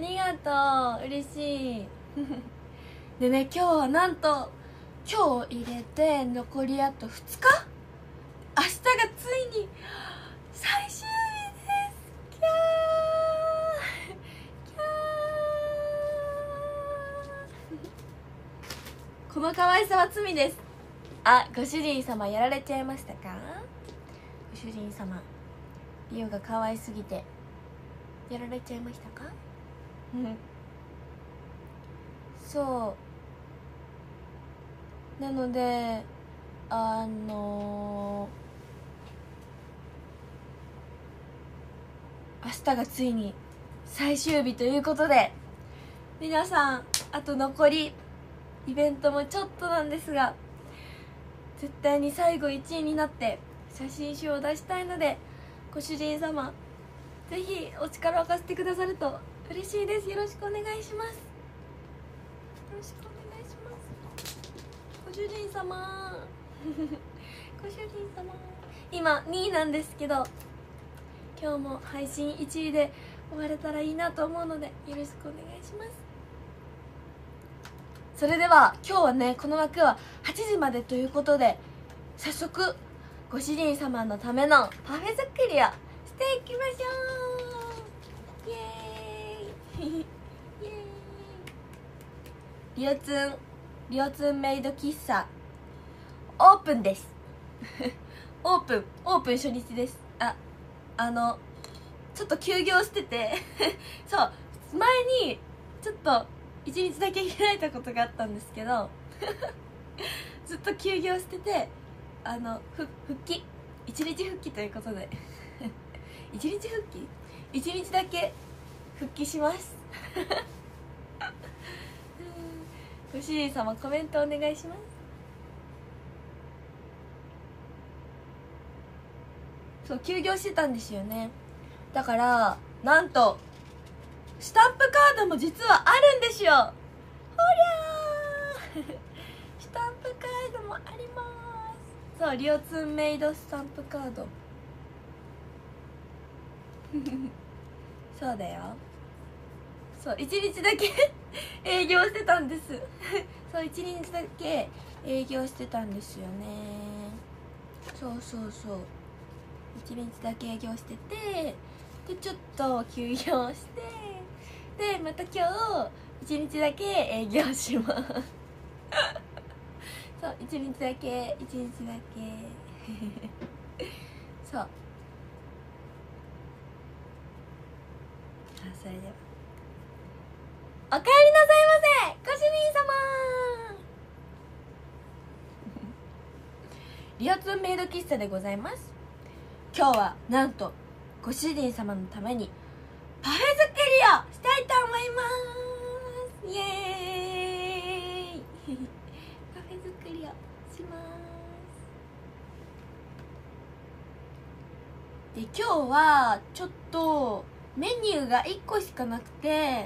りがとう、嬉しいでね、今日はなんと今日入れて残りあと2日、明日がついに最終日です。キャーキャーこの可愛さは罪です。あ、ご主人様やられちゃいましたか？ご主人様、リオが可愛すぎてやられちゃいましたか？そうなので、明日がついに最終日ということで、皆さんあと残りイベントもちょっとなんですが、絶対に最後1位になって写真集を出したいので、ご主人様ぜひお力を貸してくださると嬉しいです。よろしくお願いします。よろしくお願いします。ご主人様ご主人様、今2位なんですけど、今日も配信1位で終われたらいいなと思うので、よろしくお願いします。それでは今日はね、この枠は8時までということで、早速ご主人様のためのパフェ作りをしていきましょう。イエーイイエーイ。リオツンメイド喫茶オープンですオープン初日です。ちょっと休業しててそう前にちょっと1日だけ開いたことがあったんですけどずっと休業してて、復帰1日復帰ということで1日復帰1日だけ復帰しますご主人様コメントお願いします。そう、休業してたんですよね。だからなんとスタンプカードも実はあるんですよ。ほりゃースタンプカードもあります。そう、リオツンメイドスタンプカードそうだよ。そう、1日だけ営業してたんですそう、1日だけ営業してたんですよね。そう1日だけ営業してて、でちょっと休業して、でまた今日1日だけ営業しますそう1日だけそうそれではおかえりなさいませ、ご主人様リオツンメイド喫茶でございます。今日はなんとご主人様のためにパフェ作りをしたいと思います。イエーイパフェ作りをします。で、今日はちょっとメニューが1個しかなくて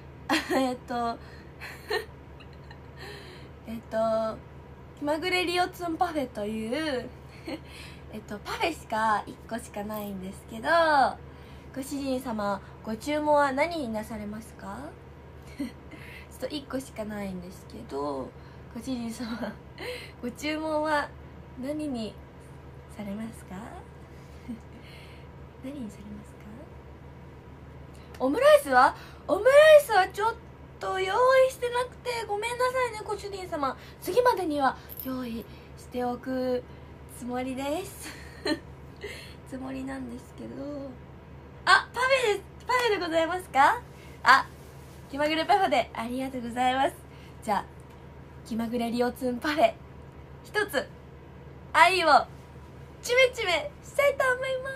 気まぐれリオツンパフェというパフェしか1個しかないんですけど、ご主人様ご注文は何になされますかちょっと1個しかないんですけど、ご主人様ご注文は何にされますか何にされますか？オムライスはちょっと用意してなくてごめんなさいね、ご主人様。次までには用意しておくつもりですつもりなんですけど、あ、パフェです。パフェでございますか？あ、気まぐれパフェでありがとうございます。じゃあ気まぐれリオツンパフェ一つ愛をちめちめしたいと思います。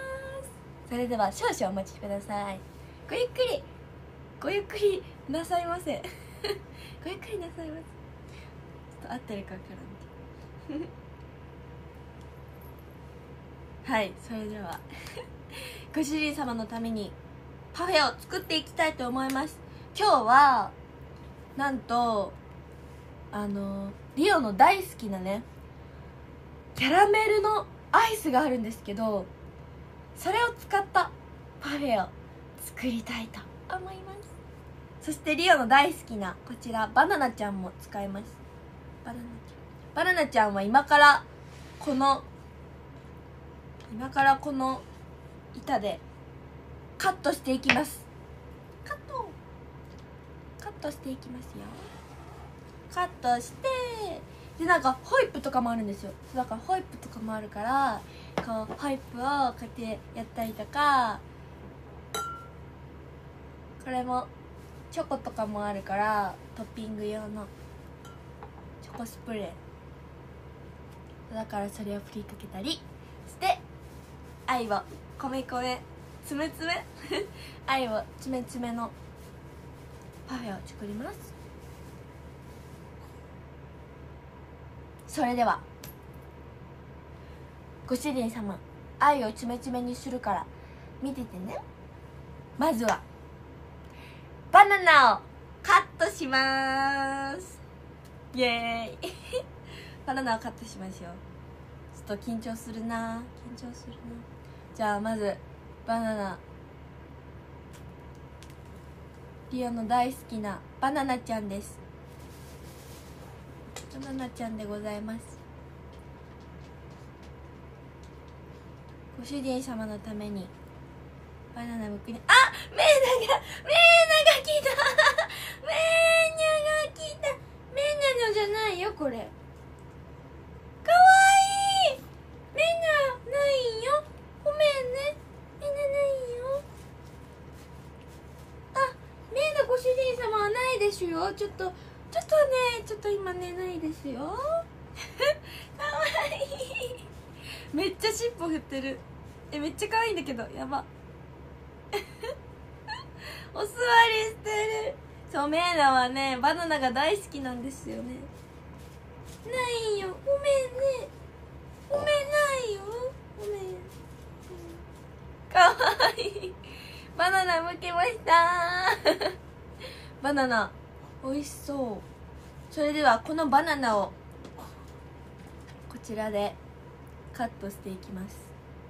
それでは少々お待ちください。ごゆっくりなさいませごゆっくりなさいませ。ちょっと合ってるかわからんはい、それではご主人様のためにパフェを作っていきたいと思います。今日はなんとリオの大好きなねキャラメルのアイスがあるんですけど、それを使ったパフェを作りたいと思います。 そしてリオの大好きなこちらバナナちゃんも使います。バナナちゃんは今からこの板でカットしていきます。カットしていきますよ。カットしてで、なんかホイップとかもあるんですよ。だからホイップとかもあるから、こうホイップをこうやってやったりとか、これもチョコとかもあるからトッピング用のチョコスプレーだから、それを振りかけたりして愛を米つめ愛をつめつめのパフェを作ります。それではご主人様、愛をつめつめにするから見ててね。まずはバナナをカットしまーす。イエーイバナナをカットしますよ。ちょっと緊張するな。じゃあまずバナナ、リオの大好きなバナナちゃんです。バナナちゃんでございます。ご主人様のためにバナナむくり、あ、メーナが来たメーナのじゃないよ、これかわいい。メーナないよ、ごめんね。メーナないよ。あ、メーナご主人様はないですよ。ちょっと今ね、ないですよかわいいめっちゃ尻尾振ってる。めっちゃ可愛いんだけど、やばお座りしてる。そう、メーナはね、バナナが大好きなんですよね。ないよ、ごめんね。ないよ、ごめん。かわいい。バナナ剥けましたバナナ美味しそう。それではこのバナナをこちらでカットしていきます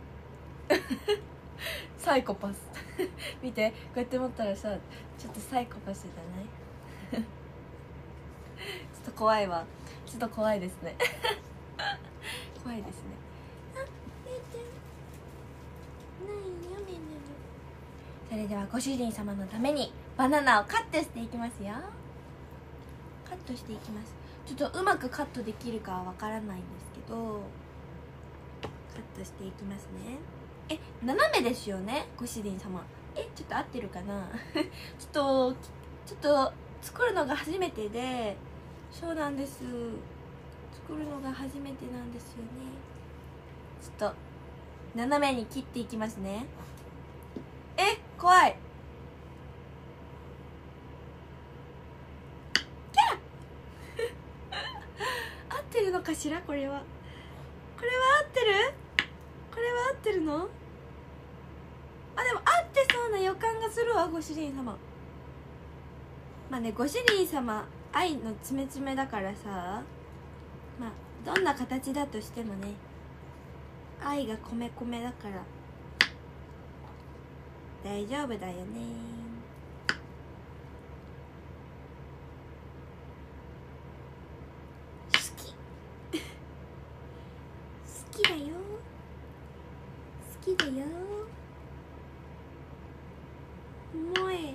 サイコパス見て、こうやって持ったらさ、ちょっとサイコパスじゃないちょっと怖いわ。ちょっと怖いですね怖いですね。あ、めいちゃんないよ、めいなの。それではご主人様のためにバナナをカットしていきますよ。カットしていきます。ちょっとうまくカットできるかはわからないんですけど、カットしていきますね。斜めですよね、ご主人様。ちょっと合ってるかなちょっと作るのが初めてで。そうなんです、作るのが初めてなんですよね。ちょっと斜めに切っていきますね。怖い。合ってるのかしら、これは合ってるの？でも合ってそうな予感がするわ、ご主人様。まあね、ご主人様愛のつめつめだからさ、まあどんな形だとしてもね、愛が米だから大丈夫だよね。好きだよ。もえ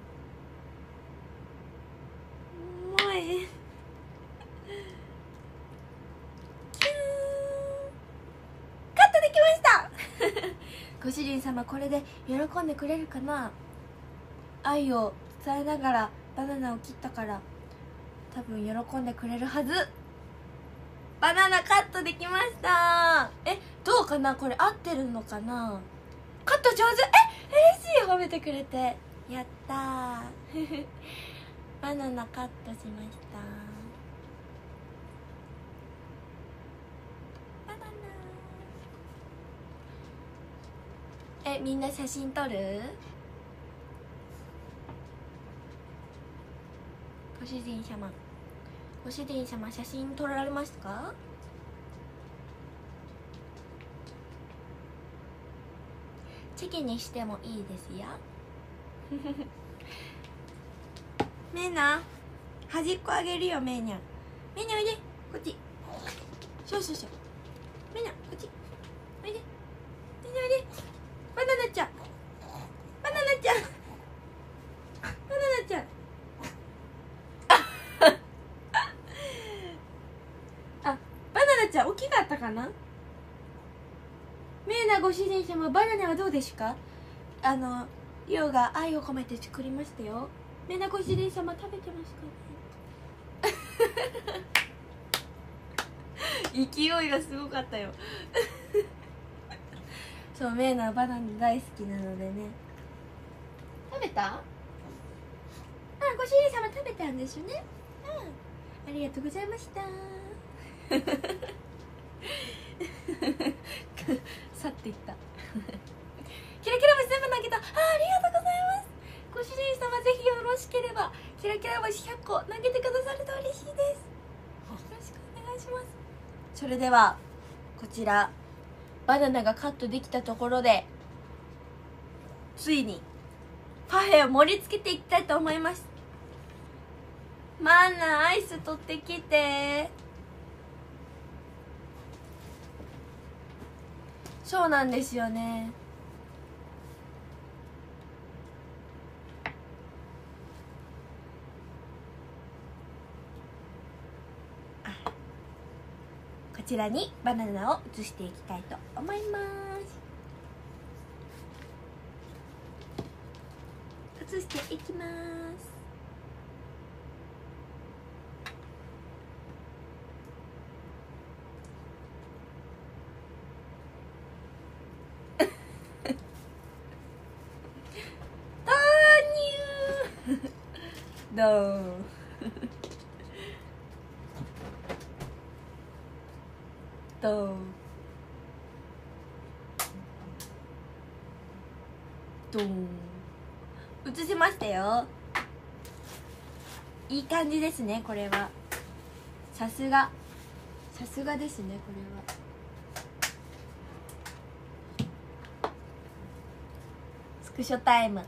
カットできましたご主人様、これで喜んでくれるかな。愛を伝えながらバナナを切ったから多分喜んでくれるはず。バナナカットできました。どうかな、これ合ってるのかな。カット上手。嬉しい、褒めてくれて。やったーバナナカットしました。バナナ。みんな写真撮る？ご主人様写真撮られますか？チェキにしてもいいですよめいな端っこあげるよ。めいにゃん、めいにゃんおいで、こっち。そうそうそう、めいにゃんこっちおいで、めいにゃんおいで。バナナちゃん、バナナちゃん、バナナちゃんあ、バナナちゃん大きかったかな。メイナご主人様、バナナはどうですか。リオが愛を込めて作りましたよ。メイナご主人様食べてますかね勢いがすごかったよそう、メイナはバナナ大好きなのでね。食べた？あ、ご主人様食べたんですね。ありがとうございました去っていったキラキラ星全部投げた。ありがとうございます。ご主人様、ぜひよろしければキラキラ星100個投げてくださると嬉しいです。よろしくお願いします。それではこちらバナナがカットできたところで、ついにパフェを盛り付けていきたいと思います。マンナアイス取ってきて。そうなんですよね。こちらにバナナを移していきたいと思います。移していきます投入どうどうドン移せましたよ。いい感じですね。これはさすがですね。これはスクショタイム。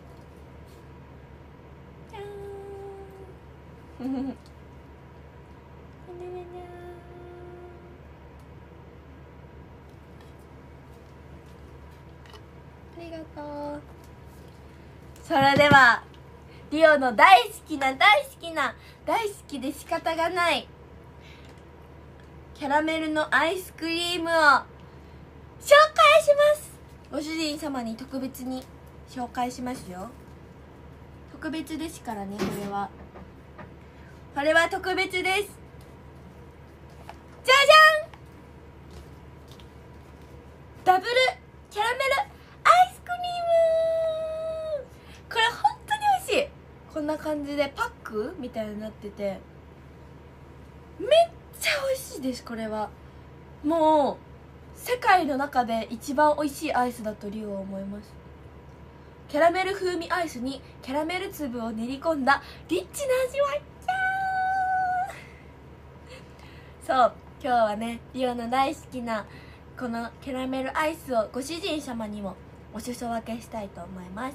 じゃーんありがとう。それではリオの大好きで仕方がないキャラメルのアイスクリームを紹介します。ご主人様に特別に紹介しますよ。特別ですからね。これは特別です。じゃじゃん、ダブルキャラメルアイスクリーム。これ本当に美味しい。こんな感じでパックみたいになっててめっちゃ美味しいです。これはもう世界の中で一番美味しいアイスだとリオは思います。キャラメル風味アイスにキャラメル粒を練り込んだリッチな味わい。そう、今日はねリオの大好きなこのキャラメルアイスをご主人様にもお裾分けしたいと思います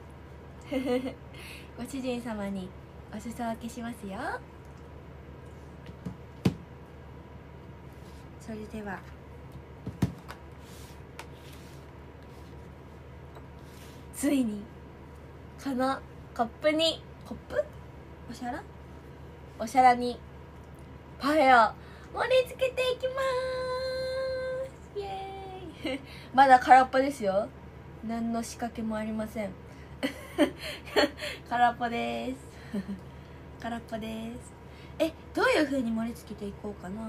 ご主人様にお裾分けしますよ。それではついにこのコップお皿にパフェを盛り付けていきまーす。イエーイまだ空っぽですよ。何の仕掛けもありません空っぽです空っぽです。どういう風に盛り付けていこうかな。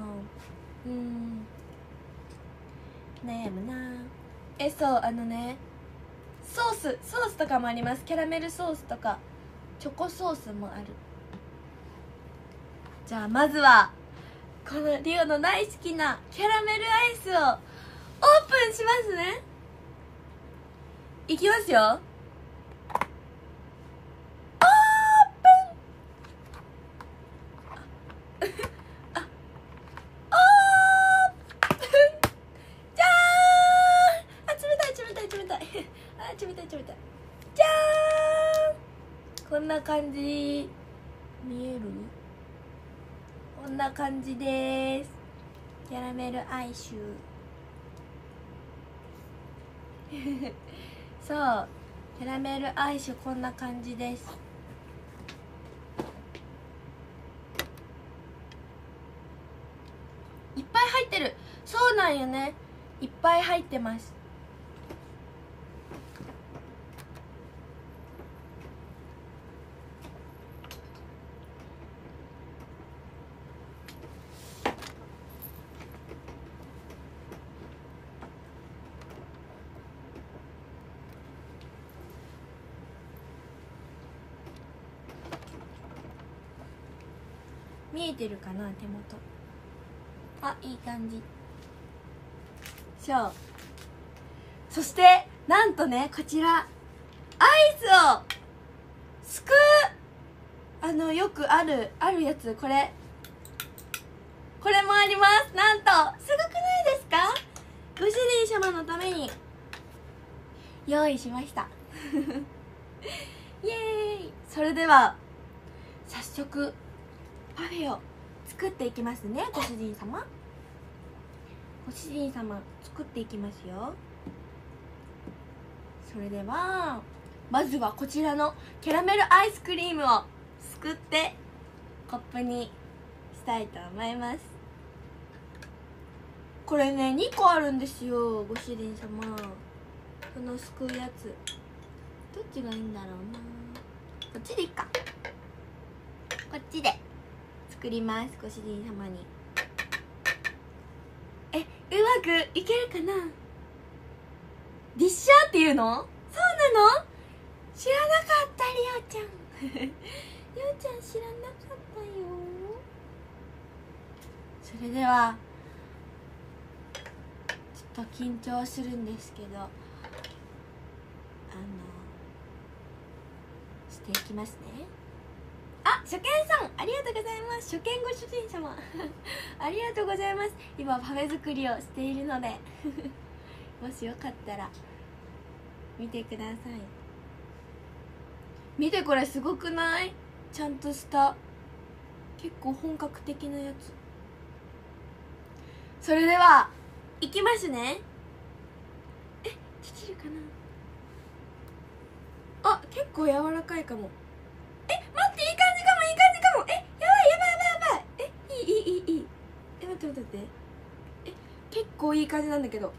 悩むな。そうね、ソースとかもあります。キャラメルソースとかチョコソースもある。じゃあまずはこのリオの大好きなキャラメルアイスをオープンしますね。いきますよ。オープンオープンじゃーん。冷たい冷たいじゃーん。こんな感じ。 見える？こんな感じです。キャラメルアイシュそうキャラメルアイシュこんな感じです。いっぱい入ってる。そうなんよね、いっぱい入ってます。見えてるかな、手元。あ、いい感じ。そうそしてなんとね、こちらアイスをすくう、よくあるやつ、これもあります。なんとすごくないですか？ご主人様のために用意しましたイエーイ。それでは早速パフェを作っていきますね。ご主人様作っていきますよ。それではまずはこちらのキャラメルアイスクリームをすくってコップにしたいと思います。これね、2個あるんですよ、ご主人様。このすくうやつどっちがいいんだろうな。こっちでいいか。こっちで作ります、ご主人様に。うまくいけるかな。ディッシャーっていうの？そうなの？知らなかった、りおちゃんりおちゃん知らなかったよ。それではちょっと緊張するんですけど、していきますね。あ、初見さんありがとうございます。初見ご主人様ありがとうございます。今パフェ作りをしているのでもしよかったら見てください。見て、これすごくない？ちゃんとした結構本格的なやつ。それではいきますね。ちるかな。あ、結構柔らかいかも。待って、いい感じかも、いい感じかも。やばい。いい。待って。結構いい感じなんだけど。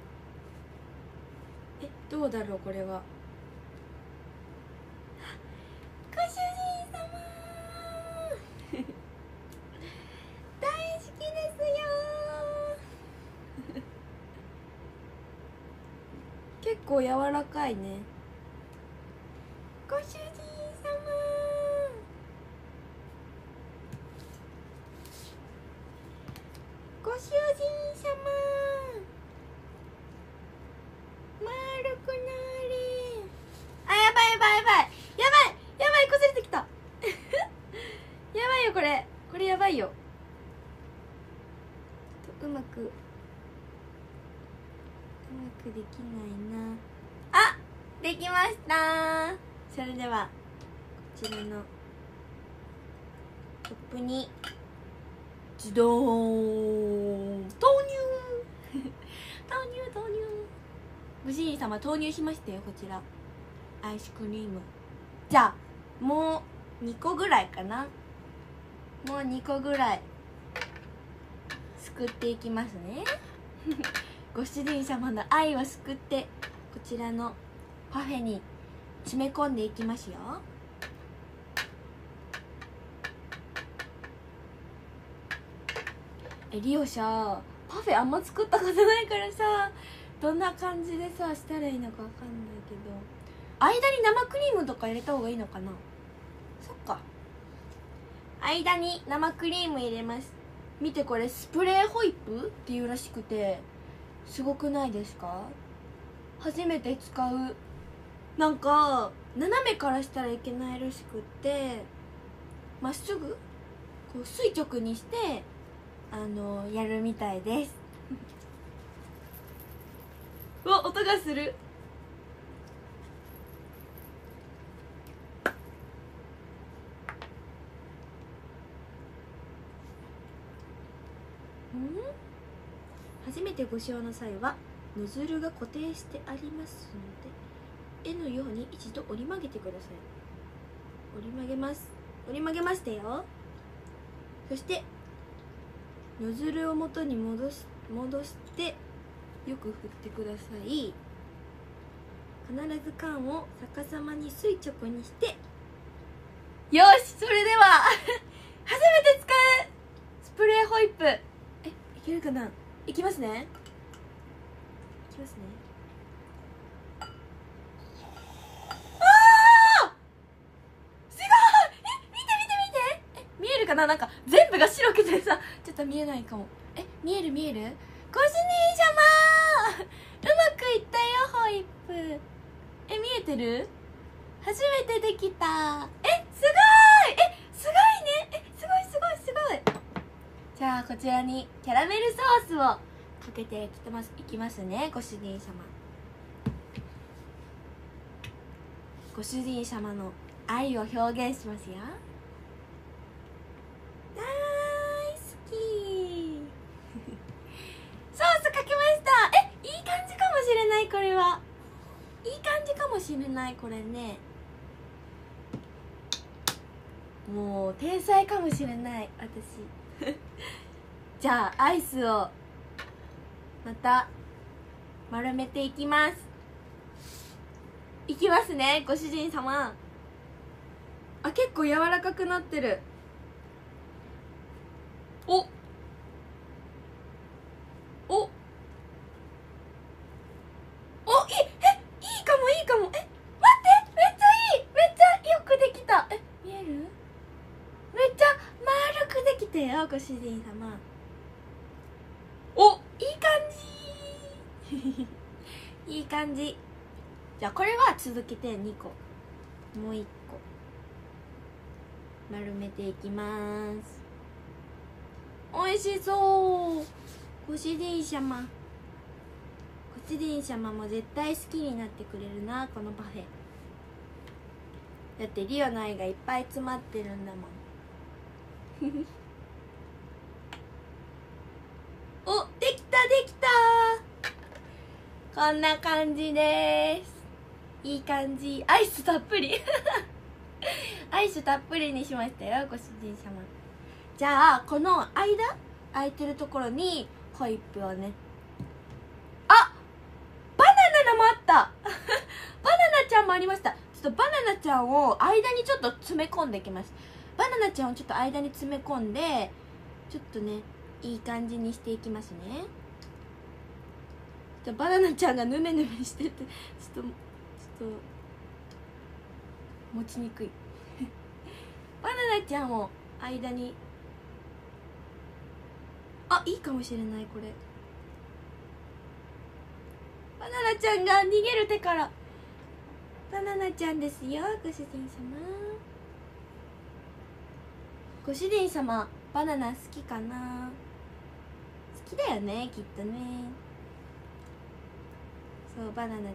どうだろう、これは。ご主人様大好きですよ結構柔らかいね。ご主人様、ご主人様、丸くなれ。やばい、崩れてきたやばいよ、これやばいよ。うまくできないな。あ、できました。それではこちらのコップにズドーン投入投入ご主人様投入しましたよ、こちらアイスクリーム。じゃあもう2個ぐらいかな。もう2個ぐらいすくっていきますねご主人様の愛をすくってこちらのパフェに詰め込んでいきますよ。リオさ、パフェあんま作ったことないからさ、どんな感じでさしたらいいのかわかんないけど、間に生クリームとか入れた方がいいのかな。そっか、間に生クリーム入れます。見て、これスプレーホイップっていうらしくて、すごくないですか？初めて使う。なんか斜めからしたらいけないらしくって、まっすぐこう垂直にしてやるみたいですうわ、音がする。 めてご使用の際はノズルが固定してありますので、絵のように一度折り曲げてください。折り曲げます。折り曲げましたよ。そしてノズルを元に戻してよく振ってください。必ず缶を逆さまに垂直にして、よし、それでは初めて使うスプレーホイップ、いけるかな。いきますね。いきますね。あー、すごい。見て見て見て。見えるかな。なんか全部が白くてさ、ちょっと見えないかも。見える見える。ご主人様、うまくいったよホイップ。見えてる。初めてできた。すごい。すごいね。すごいすごいすごい。じゃあこちらにキャラメルソースをかけていきますね。ご主人様、ご主人様の愛を表現しますよ。大好きソースかけました。いい感じかもしれない。これはいい感じかもしれない。これね、もう天才かもしれない私じゃあアイスをまた丸めていきます。いきますね、ご主人様。結構柔らかくなってる。おいいかもいいかも。待って、めっちゃいい。めっちゃよくできた。見える。めっちゃ丸くできたよご主人様。いい感じいい感じ。じゃあこれは続けて2個、もう1個丸めていきます。おいしそう。ご主人様も絶対好きになってくれるな、このパフェ。だってリオの愛がいっぱい詰まってるんだもんできたできた。こんな感じです。いい感じ。アイスたっぷりアイスたっぷりにしましたよご主人様。じゃあこの空いてるところにホイップをね、バナナもあったバナナちゃんもありました。ちょっとバナナちゃんを間にちょっと詰め込んできます。バナナちゃんをちょっと間に詰め込んで、ちょっとねいい感じにしていきますね。バナナちゃんがヌメヌメしててちょっと持ちにくいバナナちゃんを間に、いいかもしれない。これバナナちゃんが逃げる手から。バナナちゃんですよご主人様。ご主人様バナナ好きかな。好きだよねきっとね。そう、バナナちゃん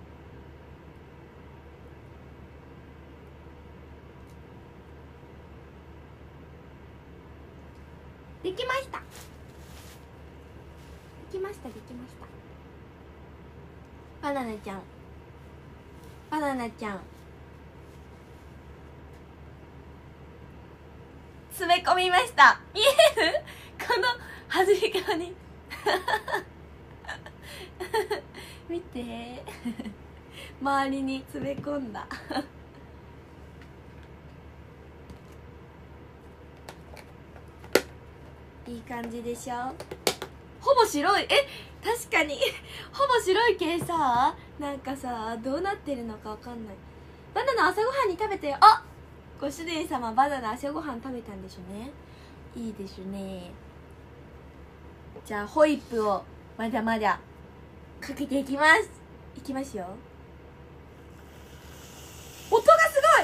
できました。できました。バナナちゃん詰め込みました。見えるこの端っこに見て周りに詰め込んだいい感じでしょ。ほぼ白い。確かにほぼ白い系さ、なんかさどうなってるのかわかんない。バナナ朝ごはんに食べてよ。ご主人様バナナ朝ごはん食べたんでしょうね。いいですね。じゃあホイップをまだまだかけていきます。いきますよ。音がすごい。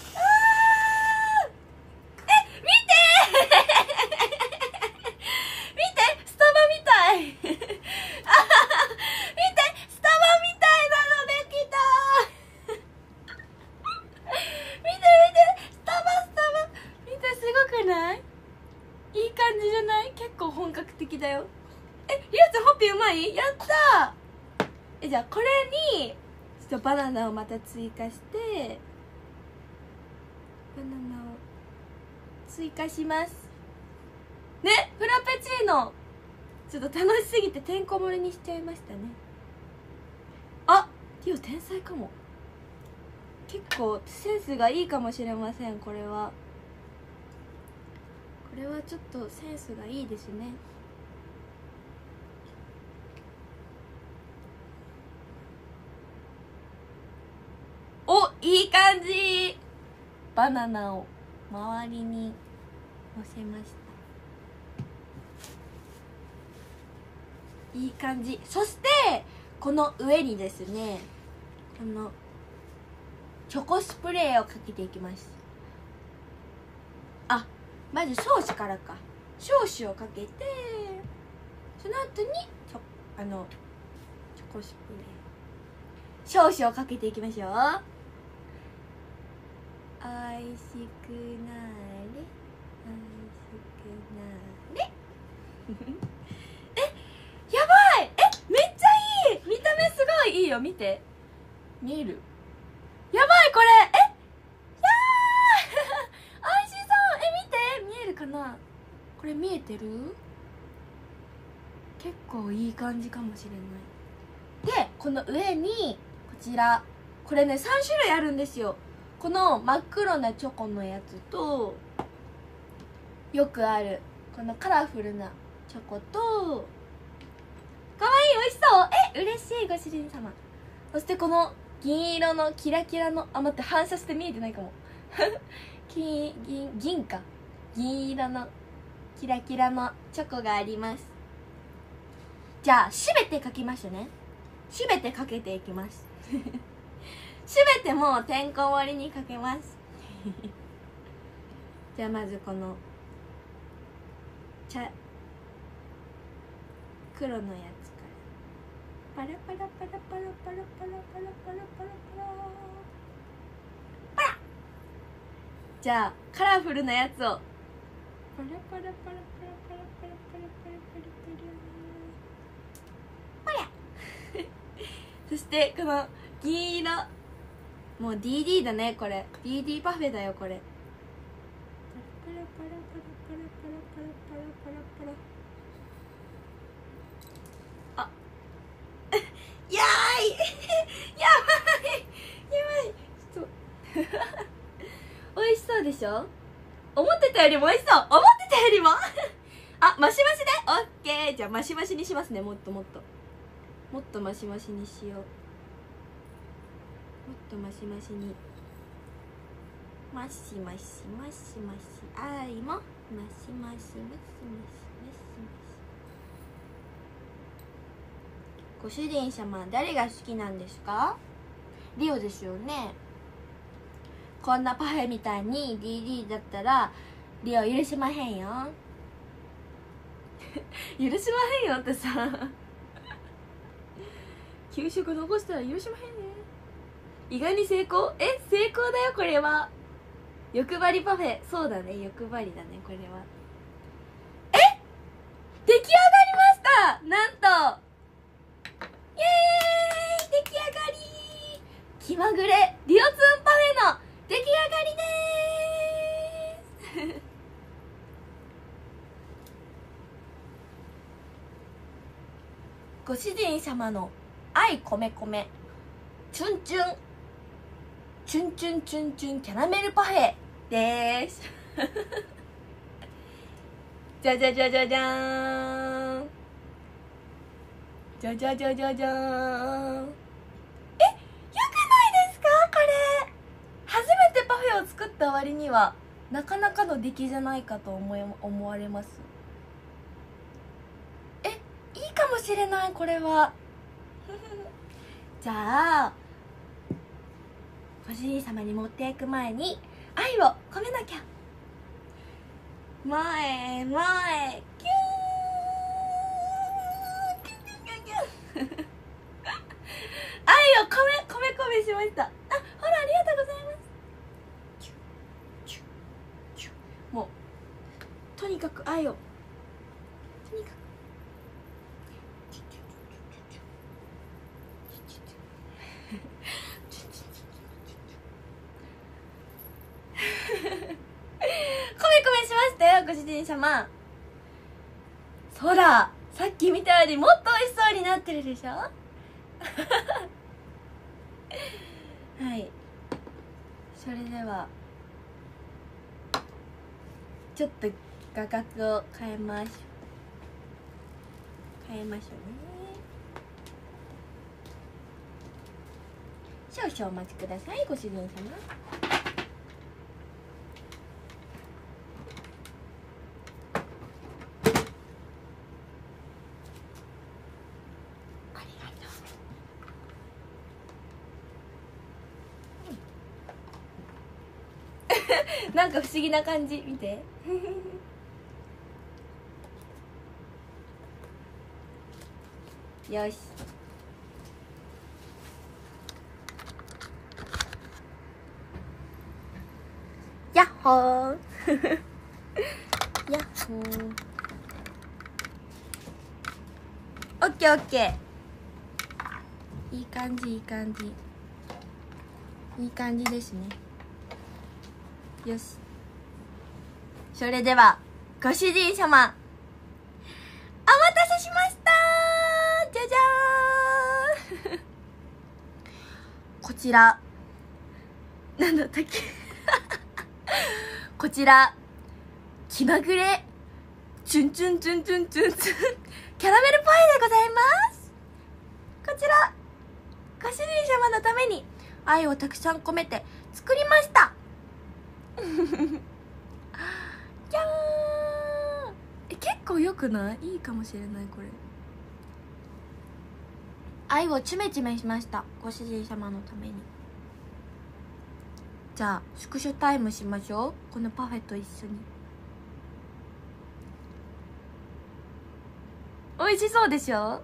見てスタバみたい見てスタバみたいなのできた見てスタバ見て、すごくない？いい感じじゃない？結構本格的だよ。りおちゃんホッピーうま枚やったー。じゃあこれにちょっとバナナをまた追加して、バナナを追加しますね。フラペチーノちょっと楽しすぎててんこ盛りにしちゃいましたね。あ、リオ天才かも。結構センスがいいかもしれません。これはちょっとセンスがいいですね。お、いい感じ。バナナを周りにのせました。いい感じ。そしてこの上にですね、このチョコスプレーをかけていきます。あ、まずソースからか。ソースをかけて、その後にチョコスプレー、ソースをかけていきましょう。おいしくなれ、おいしくなれやばい、めっちゃいい。見た目すごいいいよ。見て、見える？やばいこれ、やー美味しそう。見て、見えるかな。これ見えてる？結構いい感じかもしれない。でこの上にこちら、これね3種類あるんですよ。この真っ黒なチョコのやつと、よくあるこのカラフルなチョコと、かわいい、美味しそう。嬉しい、ご主人様。そしてこの銀色のキラキラの、待って、反射して見えてないかも銀か、銀色のキラキラのチョコがあります。じゃあすべてかきましょうね。すべてかけていきますすべてもうてんこ盛りにかけますじゃあまずこの黒のやつからパラパラパラパラパラパラパラパラパラパラパラ、じゃあカラフルなやつをパラパラパラパラパラパラパラパラパラパラパラ、そしてこの銀色、もう DD だね、これ DD パフェだよこれ。パラパラパラパラパラパラパラパラパラパラ、あやーいやばいやばい、ちょっと美味しそうでしょ。思ってたよりも美味しそう。思ってたよりもあ、マシマシでオッケー。じゃあマシマシにしますね。もっともっとマシマシにしよう。もっとマシマシに、マシマシマシマシ、愛もマシマシマシマシマシマシ。ご主人様、誰が好きなんですか？リオですよね。こんなパフェみたいに DD だったらリオ許しまへんよ許しまへんよってさ給食残したら許しまへんね。意外に成功。成功だよこれは。欲張りパフェ。そうだね、欲張りだねこれは。出来上がりました。なんとイエーイ、出来上がり。気まぐれリオツンパフェの出来上がりですご主人様の愛米米チュンチュンチュンチュンチュンチュンキャラメルパフェですじゃじゃじゃじゃじゃーん、じゃじゃじゃじゃじゃーん。よくないですかこれ。初めてパフェを作った割にはなかなかの出来じゃないかと思われます。いいかもしれないこれはじゃあご主人様に持っていく前に愛を込めなきゃ。前へ前へキュー愛を込めしました。ほらありがとうございます。もうとにかく愛を、とにかくご主人様。そら、さっき見たよりもっと美味しそうになってるでしょはい、それではちょっと画角を変えましょうね。少々お待ちください、ご主人様。ありがとうなんか不思議な感じ、見てよし、やっほーやっほー、オッケーオッケー、いい感じいい感じいい感じですね。よし、それではご主人様、お待たせしましたー、じゃじゃーんこちらなんだったっけこちら気まぐれチュンチュンチュンチュンチュンチュンキャラメルパイでございます。こちらご主人様のために愛をたくさん込めて作りましたじゃーん。結構よくない？いいかもしれない。これ愛をチュメチュメしました、ご主人様のために。じゃあスクショタイムしましょう、このパフェと一緒に。美味しそうでしょ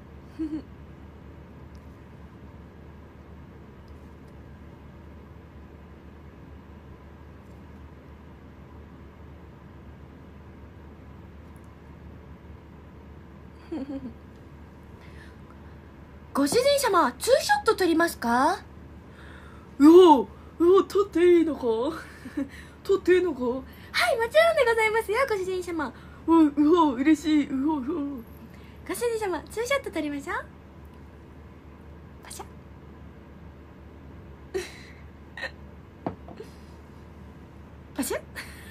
ご主人様、ツーショット撮りますか？ うわ、撮っていいのか撮っていいのか。 はい、もちろんでございますよ、ご主人様。 うわ、嬉しい。 ご主人様、ツーショット撮りましょう。パシャパシャ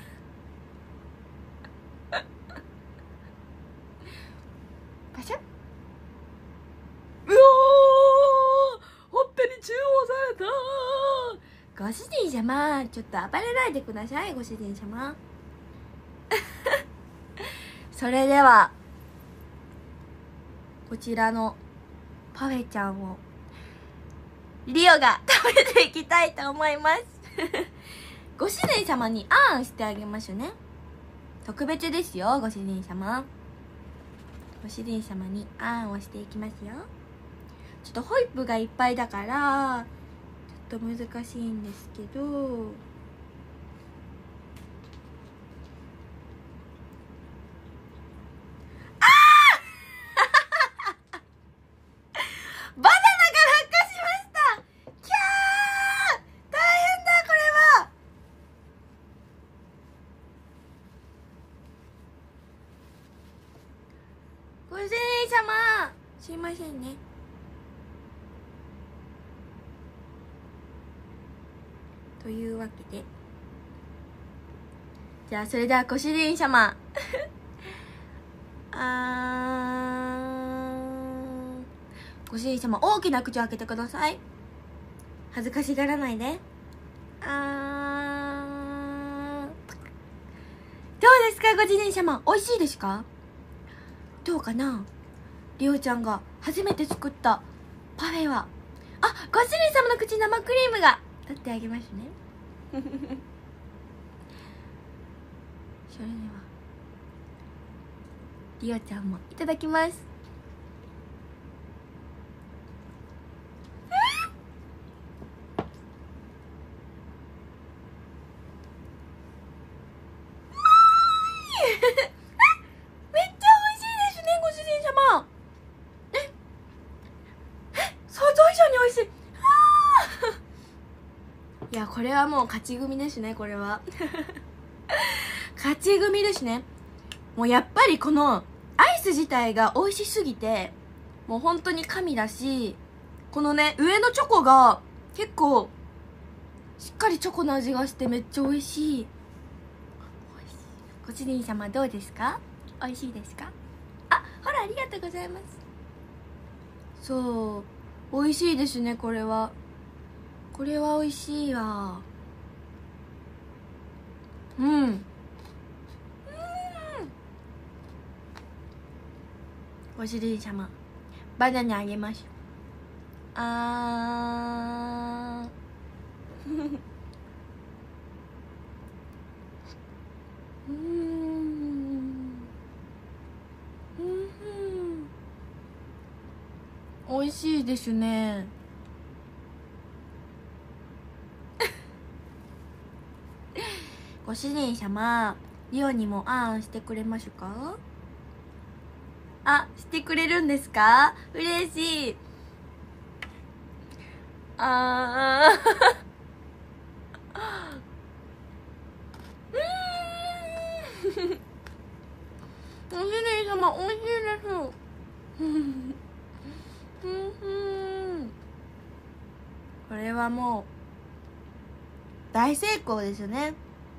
パシャ。 うわー、ほっぺに注文された。 ご主人様、ちょっと暴れないでください、ご主人様それではこちらのパフェちゃんをリオが食べていきたいと思いますご主人様にあんしてあげましょうね。特別ですよ、ご主人様。ご主人様にあんをしていきますよ。ちょっとホイップがいっぱいだからちょっと難しいんですけど、バナナが落下しました。キャー、大変だこれは。ご主人様、すいませんね。というわけで、じゃあそれではご主人様ご主人様、大きな口を開けてください。恥ずかしがらないで。どうですか、ご主人様、美味しいですか？どうかな。りおちゃんが初めて作ったパフェは、ご主人様の口に生クリームが。取ってあげますねそれではりおちゃんもいただきます。めっちゃ美味しいですね、ご主人様。想像以上に美味しい。いや、これはもう勝ち組ですね、これは勝ち組ですね。 もうやっぱりこのアイス自体が美味しすぎて、もう本当に神だし、このね上のチョコが結構しっかりチョコの味がしてめっちゃ美味しい。ご主人様どうですか？美味しいですか？あ、ほらありがとうございます。そう、美味しいですね。これは美味しいわ。ご主人様バナナあげましょう。美味しいですね。ご主人様、リオにもあんしてくれましょうか？あ、してくれるんですか？嬉しい。ご主人様美味しいですこれはもう大成功ですね。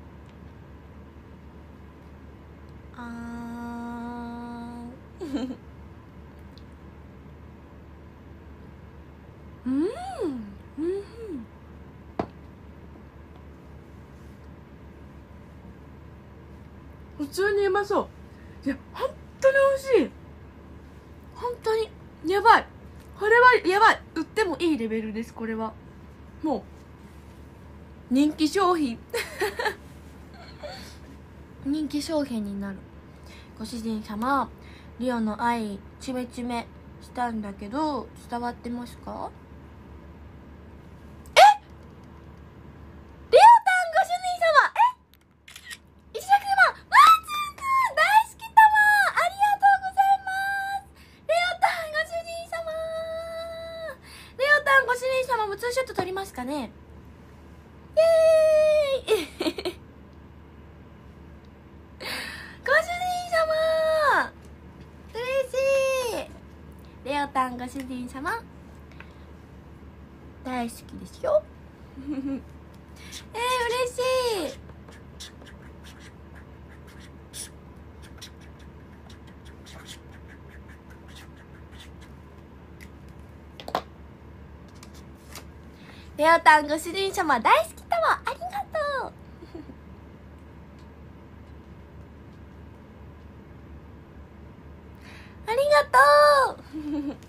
普通にうまそう。いや本当に美味しい。本当にやばい。これはやばい。売ってもいいレベルです。これはもう人気商品人気商品になる。ご主人様、リオの愛チメチメしたんだけど伝わってますか？リオタンご主人様、石垣様、ワンツーくん大好き玉ありがとうございます。リオタンご主人様、リオタンご主人様もツーショット撮りますかね？イエーイご主人様嬉しい。レオタンご主人様大好きですよ嬉しい。レオタンご主人様大好きだわ。ありがとうありがとう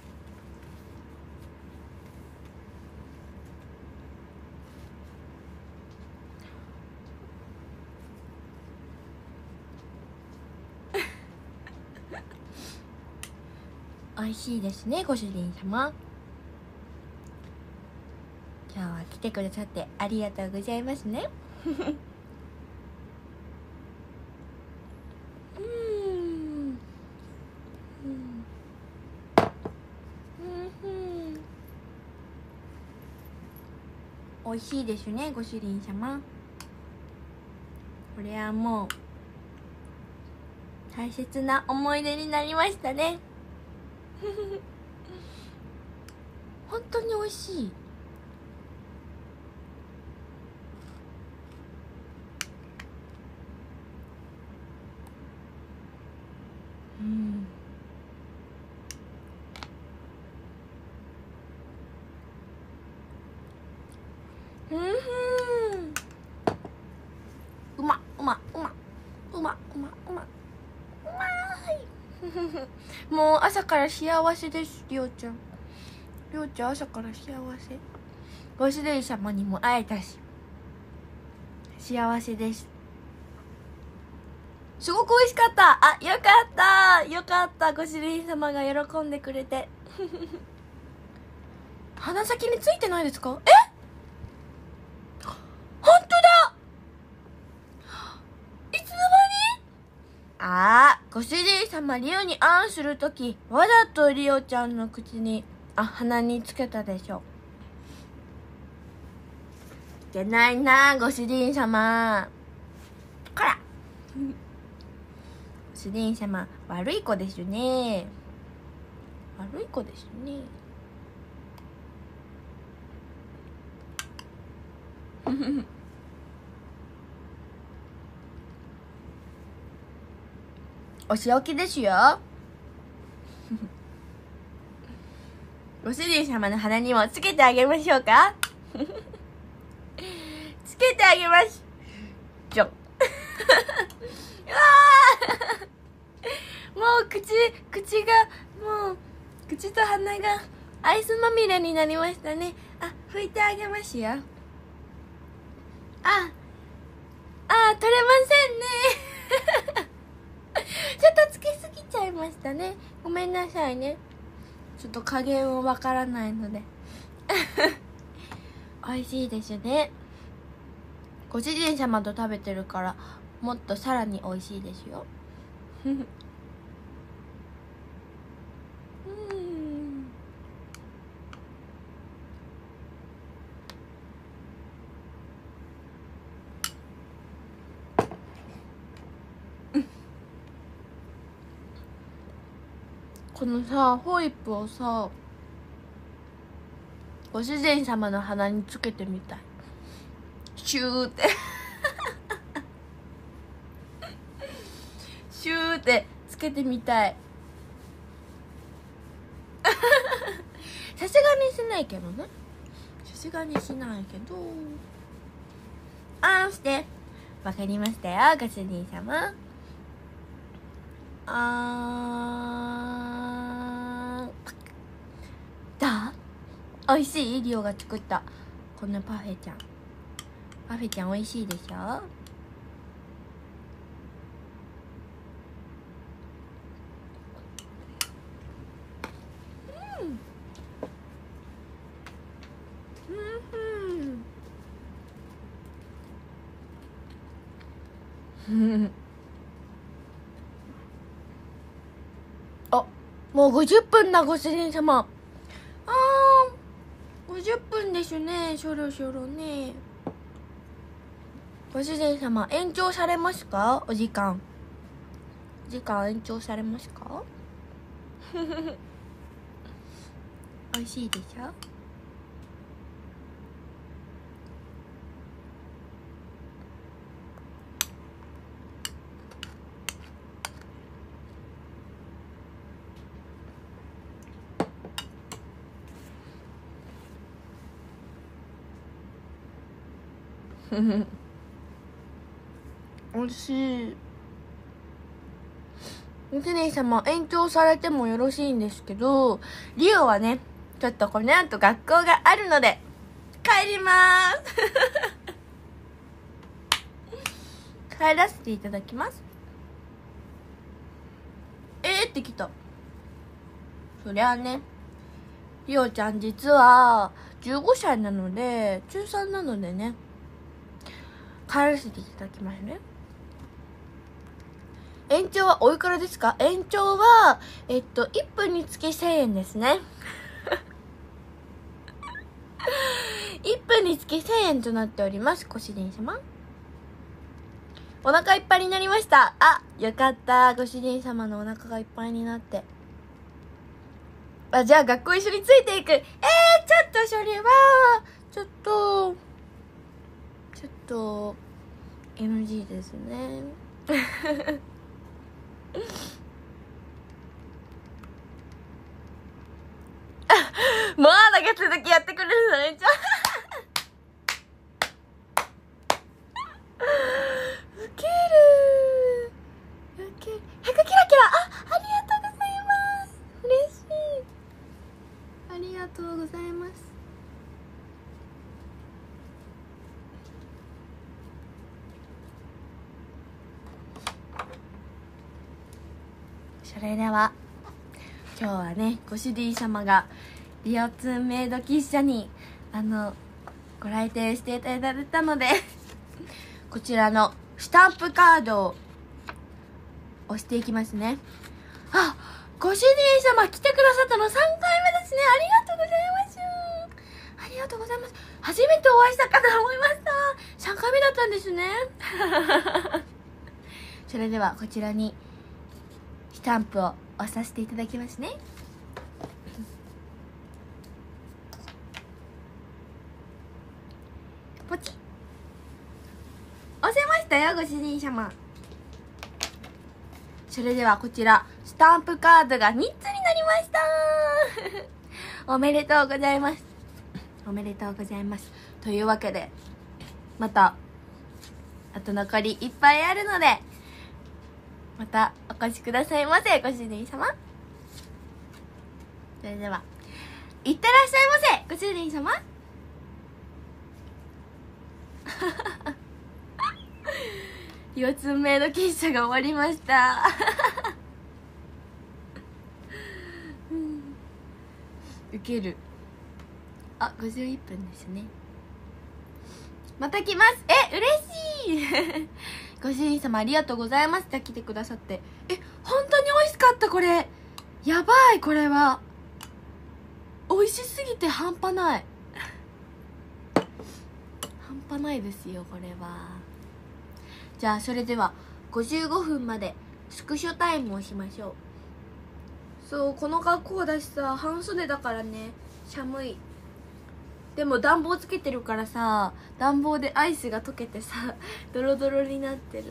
美味しいですね。ご主人様、今日は来てくださってありがとうございますね美味しいですね。ご主人様、これはもう大切な思い出になりましたね本当に美味しい。うまうまうまうまうまうまうまいもう朝から幸せです。りょうちゃん朝から幸せ。ご主人様にも会えたし幸せです。すごく美味しかった。あ、よかったご主人様が喜んでくれて鼻先についてないですか？本当だ。いつの間に？ご主人様リオにあんするときわざとリオちゃんの口に鼻につけたでしょ。いけないなご主人様。こらご主主人様悪い子ですね。悪い子ですね。お仕置きですよ。ご主人様の鼻にもつけてあげましょうか。つけてあげます。じゃん。うわーもう口がもう口と鼻がアイスまみれになりましたね。あ、拭いてあげますよ。取れませんね。ちょっとつけすぎちゃいましたね。ごめんなさいね。ちょっと加減はわからないので。美味しいですね。ご主人様と食べてるからもっとさらに美味しいですよ。このさホイップをさご主人様の鼻につけてみたい。シューってシューってつけてみたい。さすがにしないけどね。さすがにしないけど。あんしてわかりましたよ、ご主人様。どう？美味しい？リオが作ったこのパフェちゃん。パフェちゃん美味しいでしょ？あ、もう50分だ、ご主人様。50分ですね、そろそろね。ご主人様、延長されますか？お時間延長されますか？美味しいでしょ？美味しい。ご主人様、延長されてもよろしいんですけど、リオはね、ちょっとこの後学校があるので帰りまーす。帰らせていただきます。ってきた。そりゃあね、リオちゃん実は15歳なので、中3なのでね、帰らせていただきますね。延長はおいくらですか？延長は1分につき1000円ですね。1分につき1000円となっております。ご主人様、お腹いっぱいになりました。あ、よかった。ご主人様のお腹がいっぱいになって。じゃあ学校一緒についていく。ちょっとそれはちょっと NG ですね。もうなんか続きやってくれるのね。ウケる。100キラキラ。ありがとうございます。嬉しい。ありがとうございます。それでは今日はね、ご主人様がリオツーメイド喫茶にご来店していただいたのでこちらのスタンプカードを押していきますね。あ、ご主人様来てくださったの3回目ですね。ありがとうございます。ありがとうございます。初めてお会いしたかと思いました。3回目だったんですね。それではこちらにタンプを押させていただきますね。ポチッ、押せましたよ、ご主人様。それではこちらスタンプカードが3つになりましたおめでとうございます。おめでとうございます。というわけでまたあと残りいっぱいあるので、またお越しくださいませ、ご主人様。それではいってらっしゃいませ、ご主人様腰痛メイド喫茶が終わりましたウケる。あ、51分ですね。また来ます。嬉しいご主人様ありがとうございます。じゃあ来てくださって。本当に美味しかった。これやばい。これは美味しすぎて半端ない半端ないですよ、これは。じゃあそれでは55分までスクショタイムをしましょう。そう、この格好だしさ、半袖だからね、寒い。でも暖房つけてるからさ、暖房でアイスが溶けてさ、ドロドロになってる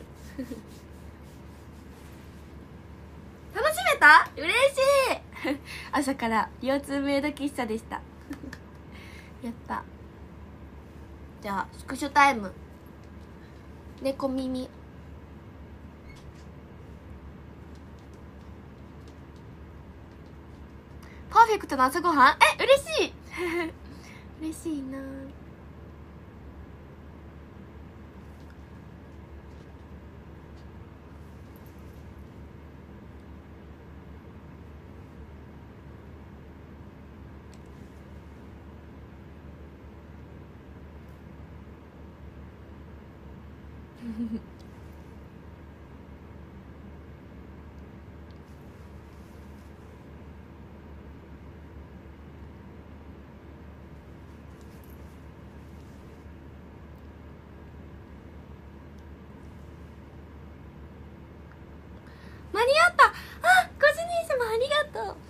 楽しめた？嬉しい朝から腰痛メイド喫茶でしたやった。じゃあスクショタイム。猫耳。パーフェクトな朝ごはん。嬉しい嬉しいな。間に合った。ご主人様ありがとう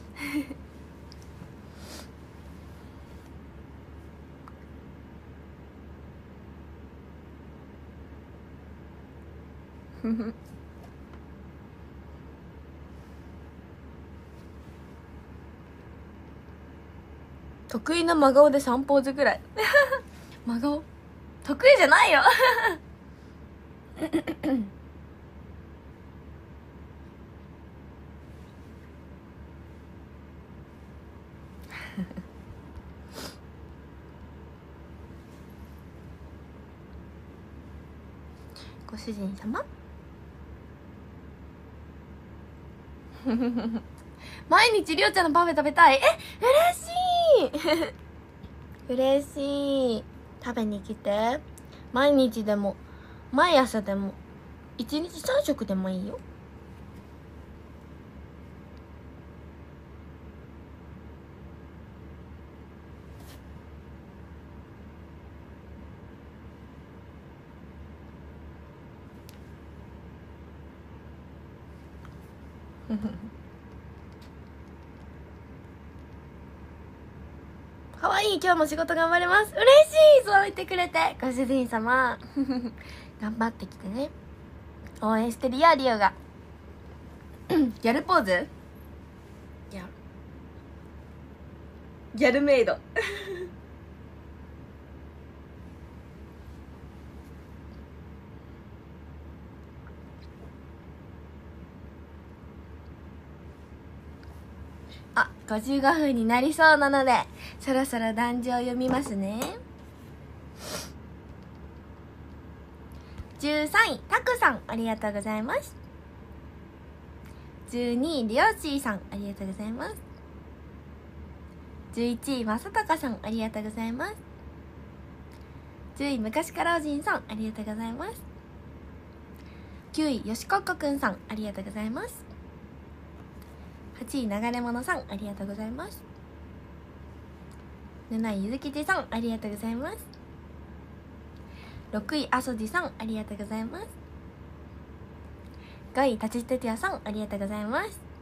得意な真顔で3ポーズぐらい真顔得意じゃないよご主人様毎日りょうちゃんのパフェ食べたい。嬉しい嬉しい。食べに来て。毎日でも毎朝でも1日3食でもいいよかわいい。今日も仕事頑張ります。嬉しい。そう言ってくれて。ご主人様頑張ってきてね。応援してるよ、リオがギャルポーズ。ギャルメイド55分になりそうなのでそろそろ壇上を読みますね。13位タクさんありがとうございます。12位リオシーさんありがとうございます。11位まさたかさんありがとうございます。10位昔からおじんさんありがとうございます。9位よしこっこくんさんありがとうございます。8位流れ者さんありがとうございます。7位ゆずきちさんありがとうございます。6位あそじさんありがとうございます。5位たちててやさんありがとうございます。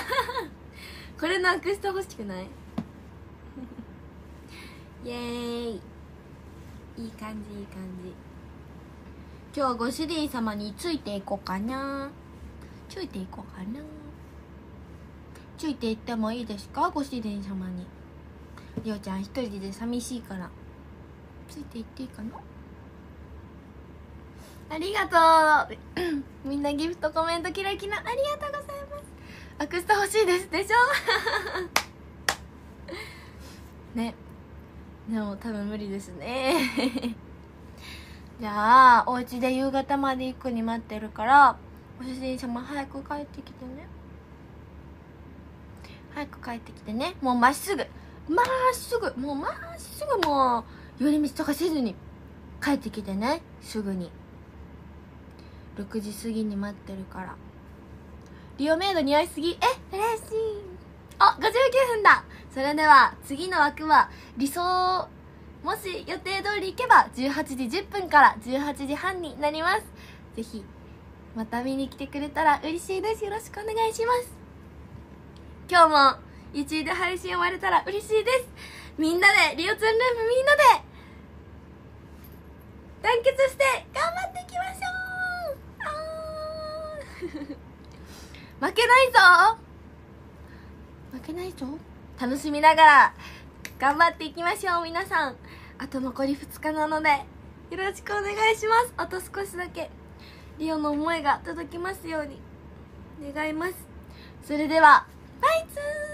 これなくしてほしくない？イエーイ、いい感じいい感じ。今日はご主人様についていこうかな。ついていこうかな。ついていってもいいですか、ご主人様に。りょうちゃん一人で寂しいからついていっていいかな。ありがとうみんなギフトコメントキラキラありがとうございます。アクスタ欲しいですでしょね、でも多分無理ですねじゃあお家で夕方まで行くに待ってるから、ご主人様早く帰ってきてね。早く帰ってきてね。もうまっすぐもうまっすぐ、もう寄り道とかせずに帰ってきてね。すぐに6時過ぎに待ってるから。リオメイド似合いすぎ。嬉しい。あ、59分だ。それでは次の枠は理想、もし予定通り行けば18時10分から18時半になります。ぜひまた見に来てくれたら嬉しいです。よろしくお願いします。今日も1位で配信終われたら嬉しいです。みんなでリオツンルームみんなで団結して頑張っていきましょう。負けないぞ、負けないぞ。楽しみながら頑張っていきましょう。皆さんあと残り2日なのでよろしくお願いします。あと少しだけリオの思いが届きますように願います。それではバイツー。